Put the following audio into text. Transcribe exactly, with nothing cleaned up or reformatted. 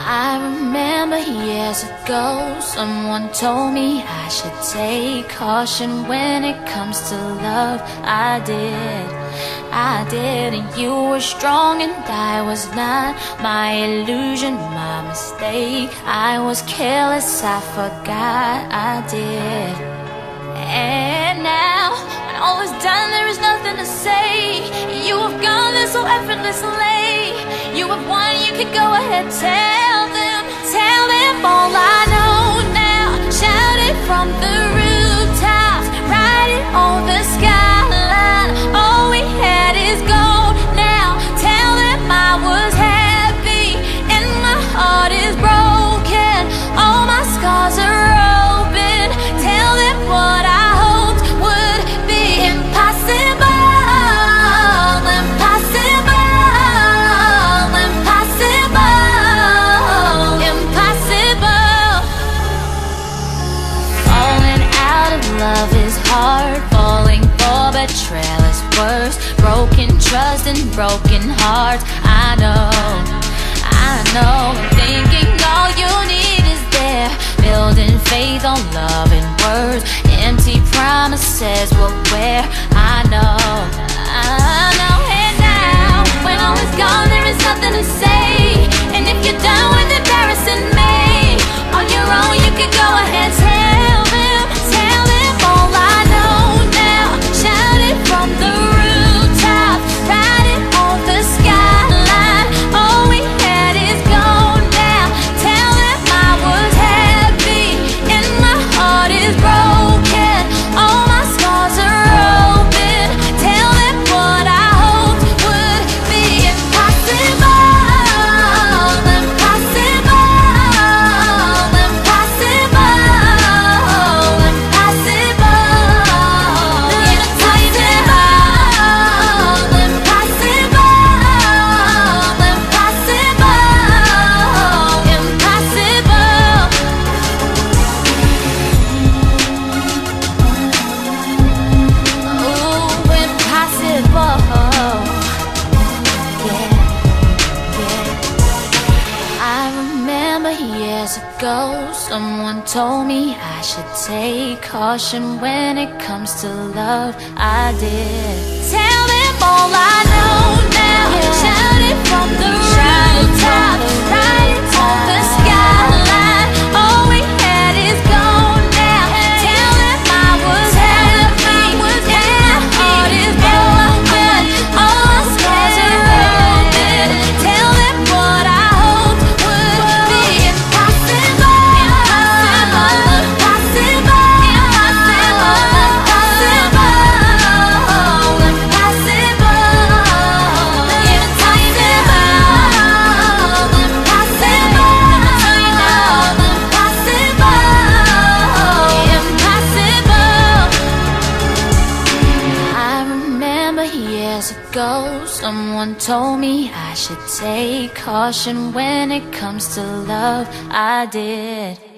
I remember years ago, someone told me I should take caution when it comes to love. I did, I did, and you were strong and I was not. My illusion, my mistake. I was careless, I forgot I did. And now, when all is done, there is nothing to say. You have gone there so effortlessly. You have won, you can go ahead, tell them, tell them all I know now. Shout it from the rooftops, write it on the skyline. All we had is gold now. Tell them I was happy and my heart is broken. All my scars are open. Tell them what I hoped would be impossible. Love is hard, falling for betrayal is worse. Broken trust and broken hearts. I know, I know. Thinking all you need is there, building faith on love and words. Empty promises will wear. I know, I know. And now, when all is gone, there is nothing to say. And if you're done with embarrassing me, on your own you can go ahead, tell them, tell them all I know now. Shout it from the rooftop, write it on the skyline. All we had is gone now. Tell them I was happy and my heart is broken. All my scars are open. Tell them what I hoped would be impossible. Ago, someone told me I should take caution when it comes to love. I did. Tell them all I know now. Yeah. Shout it from the rooftop, write it on the skyline. All we had is gone now. Tell them I was happy and my heart is broken. All my scars are open. Tell them what I hoped would be impossible. Ago, someone told me I should take caution when it comes to love. I did.